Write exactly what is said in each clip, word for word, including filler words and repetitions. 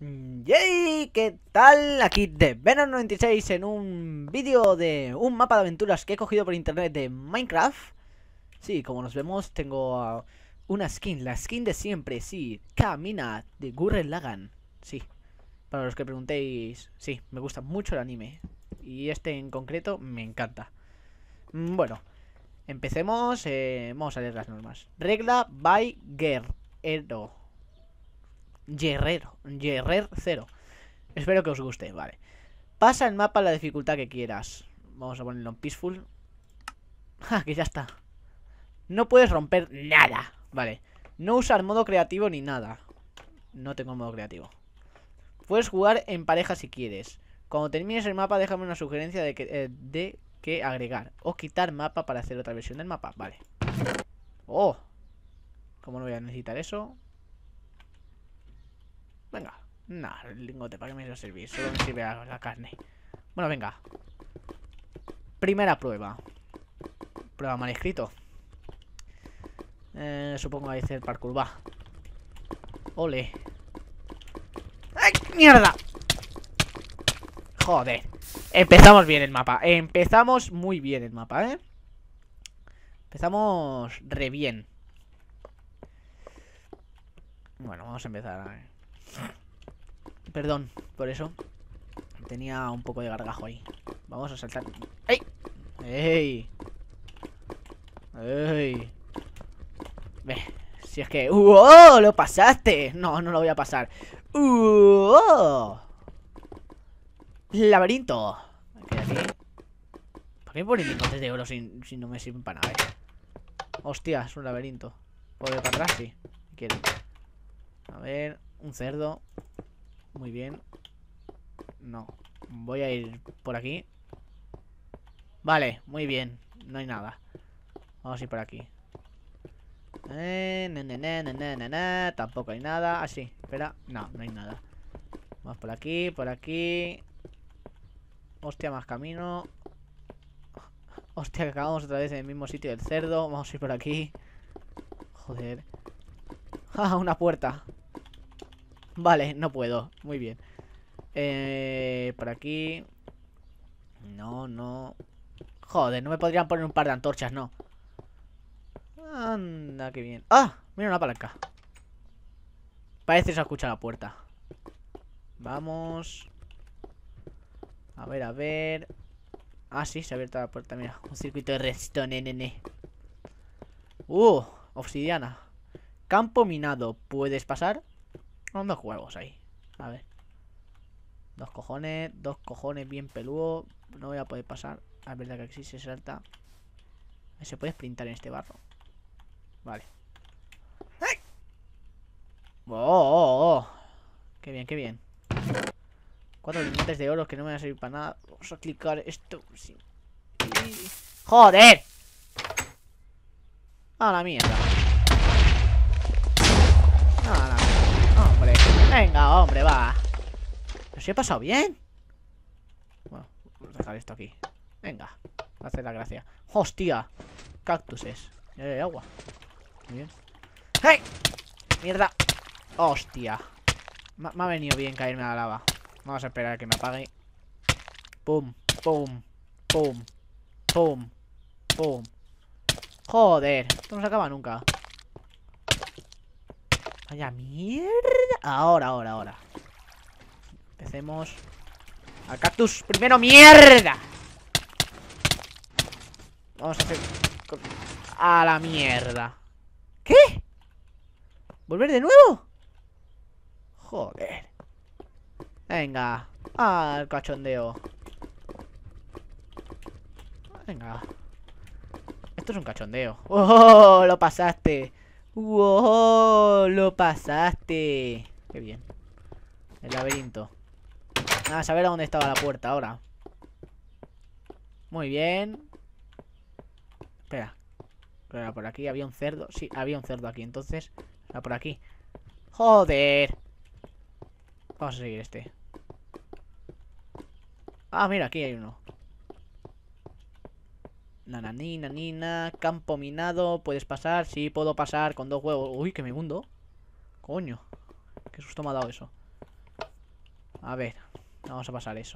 Yay, ¿qué tal? Aquí de Venom noventa y seis en un vídeo de un mapa de aventuras que he cogido por internet de Minecraft. Sí, como nos vemos tengo uh, una skin, la skin de siempre, sí, Camina de Gurren Lagann. Sí, para los que preguntéis, sí, me gusta mucho el anime y este en concreto me encanta. mm, Bueno, empecemos, eh, vamos a leer las normas. Regla by Guerrero Guerrero, Guerrer cero. Espero que os guste, vale. Pasa el mapa a la dificultad que quieras. Vamos a ponerlo en peaceful. Ja, que ya está. No puedes romper nada. Vale. No usar modo creativo ni nada. No tengo modo creativo. Puedes jugar en pareja si quieres. Cuando termines el mapa déjame una sugerencia de que, eh, de que agregar o quitar mapa para hacer otra versión del mapa. Vale. Oh. ¿Cómo no voy a necesitar eso? Venga. Nah, el lingote, ¿para qué me va a servir? Solo me sirve la, la carne. Bueno, venga. Primera prueba. Prueba mal escrito. Eh, supongo que hay que hacer parkour, va. Ole. ¡Ay, mierda! Joder. Empezamos bien el mapa. Empezamos muy bien el mapa, ¿eh? Empezamos re bien. Bueno, vamos a empezar a ver. Perdón por eso. Tenía un poco de gargajo ahí. Vamos a saltar. ¡Ey! ¡Ey! ¡Ey! Ve, si es que... ¡Uh! ¡Lo pasaste! No, no lo voy a pasar. ¡Uh! Laberinto. Aquí. ¿Para qué me ponen lingotes de oro si, si no me sirven para nada, eh? Hostia, es un laberinto. ¿Puedo ir para atrás? Sí. Quiero. A ver, un cerdo. Muy bien. No. Voy a ir por aquí. Vale, muy bien. No hay nada. Vamos a ir por aquí. Eh, na, na, na, na, na, na. Tampoco hay nada. Ah, sí, espera. No, no hay nada. Vamos por aquí, por aquí. Hostia, más camino. Hostia, que acabamos otra vez en el mismo sitio del cerdo. Vamos a ir por aquí. Joder. Ah, una puerta. Vale, no puedo. Muy bien. Eh, por aquí. No, no. Joder, no me podrían poner un par de antorchas, no. Anda, qué bien. ¡Ah! Mira una palanca. Parece que se escucha la puerta. Vamos. A ver, a ver. Ah, sí, se ha abierto la puerta, mira. Un circuito de redstone, nene. Uh, obsidiana. Campo minado. ¿Puedes pasar? Son dos huevos ahí. A ver. Dos cojones, dos cojones bien peludo. No voy a poder pasar. Es verdad que aquí se salta. Se puede sprintar en este barro. Vale. ¡Ay! ¡Oh, oh, oh! ¡Qué bien, qué bien! Cuatro lingotes de oro que no me van a servir para nada. Vamos a clicar esto. Sí. ¡Joder! ¡A la mierda! ¡A la mierda! ¡Hombre! ¡Venga, hombre, va! ¿Los he pasado bien? Bueno, vamos a dejar esto aquí. Venga, va a hacer la gracia. ¡Hostia! Cactuses. Ya hay agua. Muy bien. ¡Hey! ¡Mierda! ¡Hostia! Me, me ha venido bien caerme a la lava. Vamos a esperar a que me apague. ¡Pum! ¡Pum! ¡Pum! ¡Pum! ¡Pum! ¡Joder! Esto no se acaba nunca. ¡Vaya mierda! Ahora, ahora, ahora. Empecemos. Al cactus primero, ¡mierda! Vamos a hacer... A la mierda. ¿Qué? ¿Volver de nuevo? Joder. Venga. Al cachondeo. Venga. Esto es un cachondeo. ¡Oh! Lo pasaste. ¡Oh! Lo pasaste. Qué bien. El laberinto. Ah, a saber a dónde estaba la puerta ahora. Muy bien. Espera. Era por aquí, había un cerdo. Sí, había un cerdo aquí, entonces era por aquí. ¡Joder! Vamos a seguir este. Ah, mira, aquí hay uno. Nananina, nina. Campo minado. ¿Puedes pasar? Sí, puedo pasar con dos huevos. Uy, que me hundo. Coño. Qué susto me ha dado eso. A ver, vamos a pasar eso.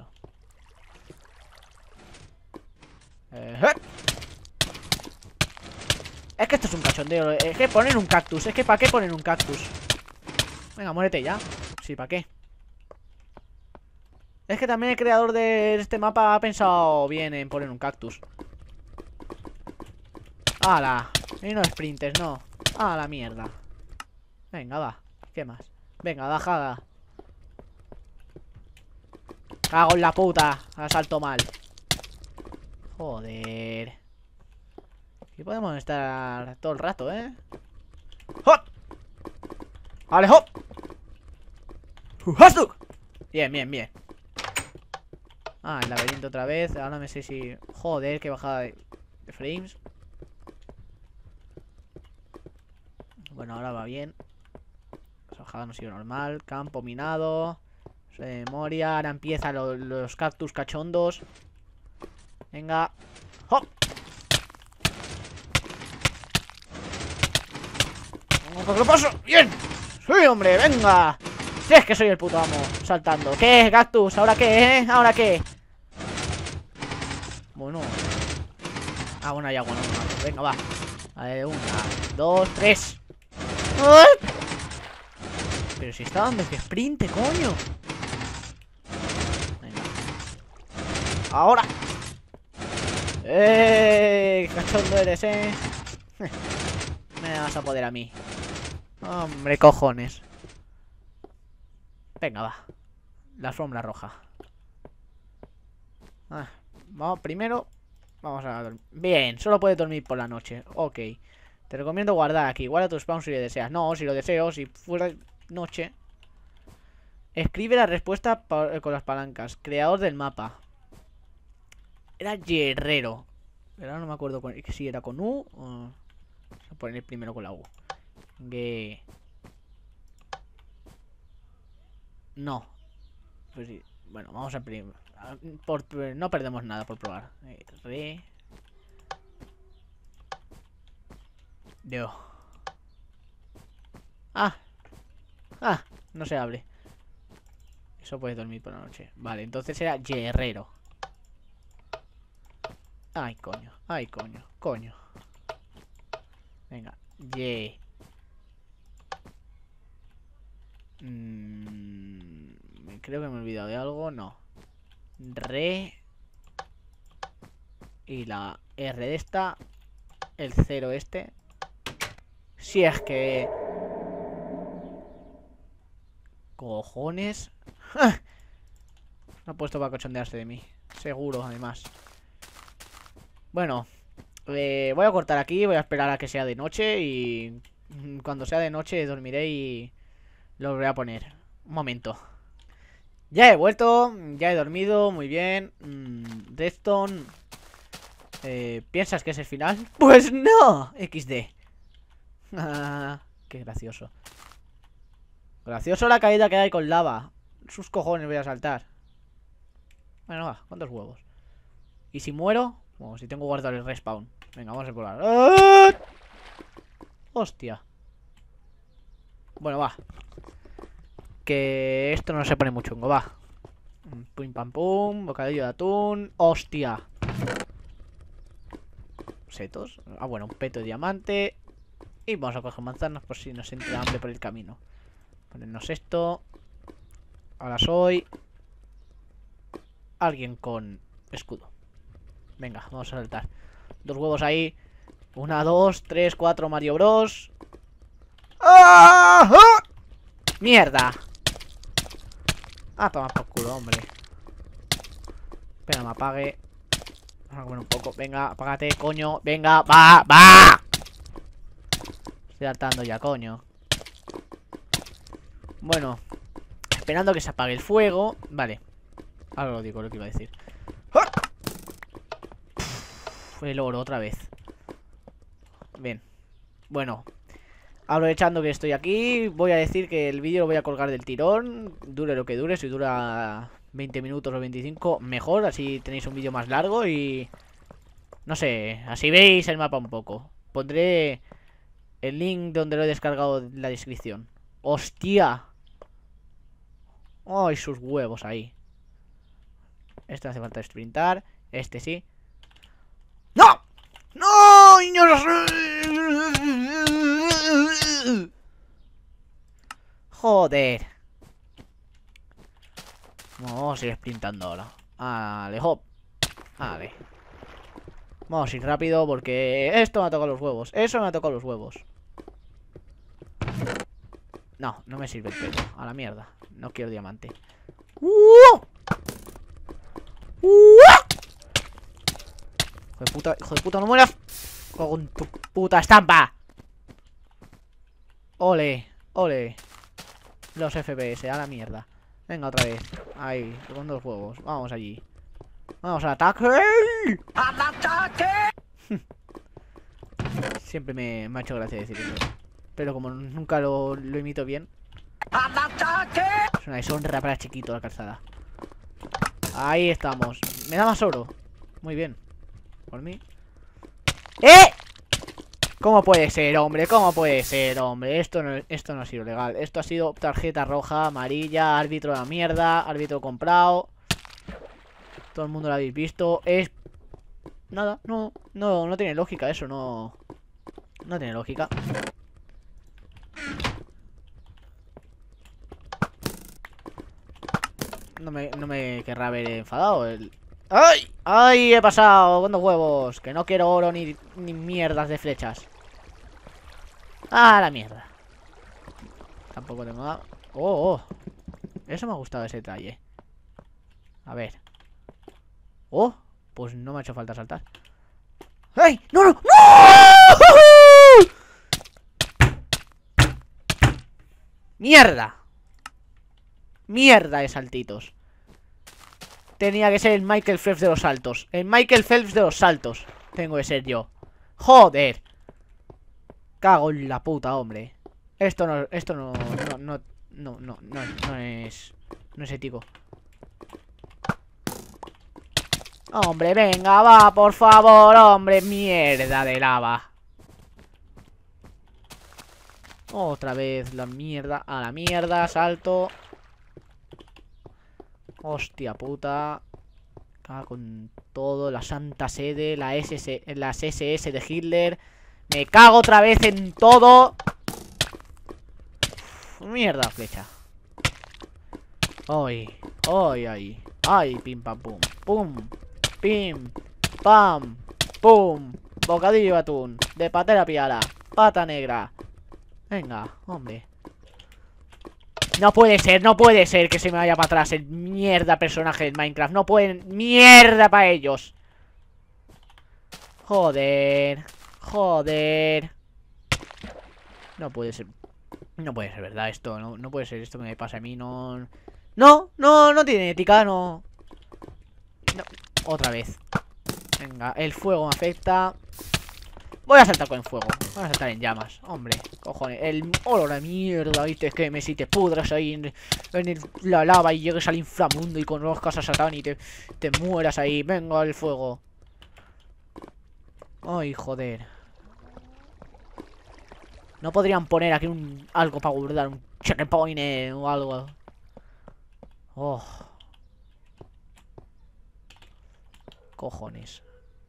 Eh, ¡eh! Es que esto es un cachondeo. Es que ponen un cactus. Es que ¿para qué ponen un cactus? Venga, muérete ya. Sí, ¿para qué? Es que también el creador de este mapa ha pensado bien en poner un cactus. ¡Hala! Y no sprintes, no. ¡A la mierda! Venga, va. ¿Qué más? Venga, bajada. Cago en la puta. Asalto mal. Joder. Aquí podemos estar todo el rato, ¿eh? ¡Hop! ¡Vale, hop! ¡Hastuk! Bien, bien, bien. Ah, el laberinto otra vez. Ahora me sé si... Joder, qué bajada de, de frames. Bueno, ahora va bien. La bajada no ha sido normal. Campo minado. De memoria. Ahora empiezan lo, los cactus cachondos. Venga. ¡Hop! ¿Qué lo paso? ¡Bien! ¡Sí, hombre! ¡Venga! Si es que soy el puto amo. Saltando. ¿Qué? ¿Cactus? ¿Ahora qué, eh? ¿Ahora qué? Bueno. Ah, bueno, hay agua, no, no. Venga, va. A ver, una, dos, tres. ¡Ay! Pero si está dando que sprinte, coño. Venga. Ahora. ¡Eh! ¡Qué cachondo eres, eh! Me vas a poder a mí. Hombre, cojones. Venga, va. La sombra roja. Ah, vamos, primero vamos a dormir. Bien, solo puedes dormir por la noche. Ok. Te recomiendo guardar aquí. Guarda tu spawn si lo deseas. No, si lo deseo, si fuera noche. Escribe la respuesta con las palancas. Creador del mapa. Era guerrero. Pero ahora no me acuerdo con... si era con U o... Voy a poner primero con la U. Ge... No. Pues sí. Bueno, vamos a primero. Por... No perdemos nada por probar. Eh, re... Deo. Ah. Ah. No se abre. Eso puedes dormir por la noche. Vale, entonces era guerrero. Ay, coño. Ay, coño. Coño. Venga. Ye. Mm, creo que me he olvidado de algo. No. Re. Y la R de esta. El cero este. Si es que... Cojones. No ha puesto para cochondearse de mí. Seguro, además. Bueno. Eh, voy a cortar aquí. Voy a esperar a que sea de noche. Y... cuando sea de noche dormiré y... lo voy a poner. Un momento. Ya he vuelto. Ya he dormido. Muy bien. Mm, Redstone. Eh, ¿Piensas que es el final? Pues no. equis de. Qué gracioso. Gracioso la caída que hay con lava. Sus cojones voy a saltar. Bueno, va. ¿Cuántos huevos? ¿Y si muero? Bueno, si tengo guardado el respawn. Venga, vamos a probar. ¡Ah! Hostia. Bueno, va. Que esto no se pone muy chungo, va. Pum pam pum. Bocadillo de atún. Hostia. Setos. Ah, bueno, un peto de diamante. Y vamos a coger manzanas por si nos entra hambre por el camino. Ponernos esto. Ahora soy alguien con escudo. Venga, vamos a saltar. Dos huevos ahí. Una, dos, tres, cuatro, Mario Bros. ¡Ah! ¡Ah! ¡Mierda! Ah, toma por culo, hombre. Espera, me apague. Vamos a comer un poco. Venga, apágate, coño. Venga, va, va. Estoy saltando ya, coño. Bueno, esperando que se apague el fuego. Vale. Ahora lo digo lo que iba a decir. Fue el oro otra vez. Bien. Bueno, aprovechando que estoy aquí, voy a decir que el vídeo lo voy a colgar del tirón. Dure lo que dure. Si dura veinte minutos o veinticinco, mejor. Así tenéis un vídeo más largo y... no sé, así veis el mapa un poco. Pondré el link donde lo he descargado en la descripción. ¡Hostia! ¡Ay, sus huevos ahí! Este hace falta sprintar. Este sí. ¡No! ¡No! ¡Niños! Joder. Vamos a ir sprintando ahora. Vale, hop. Vale. Vamos a ir rápido porque esto me ha tocado los huevos. Eso me ha tocado los huevos. No, no me sirve el pelo. A la mierda. No quiero diamante. ¡Uh! ¡Uh! Hijo de puta, hijo de puta, no mueras. Con tu puta estampa. Ole, ole. Los F P S, a la mierda. Venga, otra vez. Ahí, con dos huevos. Vamos allí. Vamos al ataque. ¡Al ataque! Siempre me, me ha hecho gracia decir eso. Pero como nunca lo, lo imito bien. ¡Al ataque! Es una deshonra para chiquito la calzada. Ahí estamos. Me da más oro. Muy bien. Por mí. ¡Eh! ¿Cómo puede ser, hombre? ¿Cómo puede ser, hombre? Esto no, esto no ha sido legal. Esto ha sido tarjeta roja, amarilla, árbitro de la mierda, árbitro comprado. Todo el mundo lo habéis visto. Es... Nada, no, no, no tiene lógica eso, no... No tiene lógica. No me, no me querrá haber enfadado el... ¡Ay! ¡Ay! He pasado con dos huevos. Que no quiero oro ni, ni mierdas de flechas. ¡Ah, la mierda! Tampoco tengo nada. ¡Oh, oh! Eso me ha gustado ese detalle. A ver. ¡Oh! Pues no me ha hecho falta saltar. ¡Ay! ¡No, no! ¡No! ¡Mierda! ¡Mierda de saltitos! Tenía que ser el Michael Phelps de los saltos. El Michael Phelps de los saltos. Tengo que ser yo. ¡Joder! Cago en la puta, hombre. Esto no, esto no, no, no, no, no, no, no es, no es ético. Hombre, venga, va, por favor, hombre. Mierda de lava. Otra vez la mierda. A la mierda, salto. Hostia puta. Cago con todo. La santa sede. La S S, las S S de Hitler. Me cago otra vez en todo. Mierda, flecha. Ay, ay, ay. Ay, pim pam pum. Pum. Pim. Pam. Pum. Bocadillo de atún. De patera piara. Pata negra. Venga, hombre. No puede ser, no puede ser que se me vaya para atrás el mierda personaje de Minecraft. No pueden. Mierda para ellos. Joder. Joder. No puede ser. No puede ser verdad esto. No, no puede ser esto que me pasa a mí. No. No, no, no tiene ética. No. No. Otra vez. Venga, el fuego me afecta. Voy a saltar con fuego. Voy a saltar en llamas. Hombre, cojones. El olor a mierda, ¿viste? Es que me si te pudras ahí en, en el, la lava y llegues al inframundo y conozcas a Satán y te, te mueras ahí. Venga, el fuego. Ay, joder. No podrían poner aquí un algo para guardar. Un checkpoint eh, o algo. Oh. Cojones.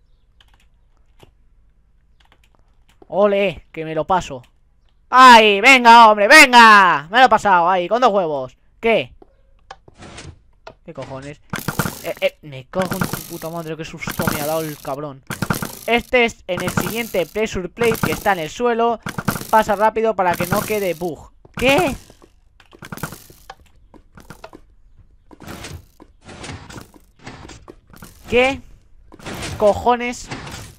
Ole, que me lo paso. ¡Ay! ¡Venga, hombre! ¡Venga! Me lo he pasado ahí, con dos huevos. ¿Qué? ¿Qué cojones? Eh, eh, me cago en tu puta madre, qué susto me ha dado el cabrón. Este es en el siguiente pressure plate que está en el suelo. Pasa rápido para que no quede bug. ¿Qué? ¿Qué cojones?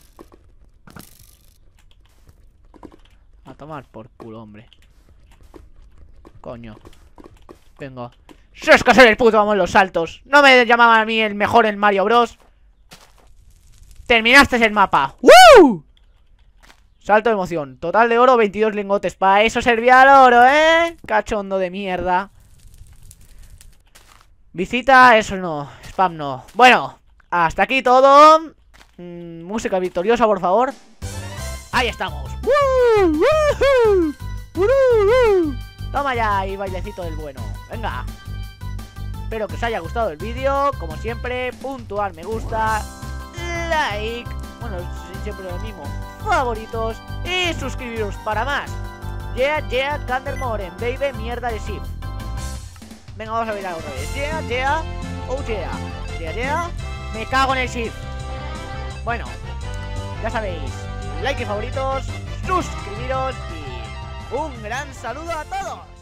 A tomar por culo, hombre. Coño. Venga. ¡Si es que soy el puto vamos los saltos! ¿No me llamaban a mí el mejor en Mario Bros? Terminaste el mapa. ¡Woo! Salto de emoción. Total de oro, veintidós lingotes. Para eso servía el oro, ¿eh? Cachondo de mierda. Visita, eso no. Spam no. Bueno, hasta aquí todo. mm, Música victoriosa, por favor. Ahí estamos. ¡Woo! ¡Woo! ¡Woo! Toma ya y bailecito del bueno. Venga. espero que os haya gustado el vídeo. Como siempre, puntuar me gusta, like, bueno, siempre lo mismo, favoritos y suscribiros para más. Yeah, yeah, Candermoren, baby, mierda de Sif. Venga, vamos a ver otra vez. Yeah, yeah, oh yeah, yeah, yeah, me cago en el Sif. Bueno, ya sabéis, like y favoritos, suscribiros y un gran saludo a todos.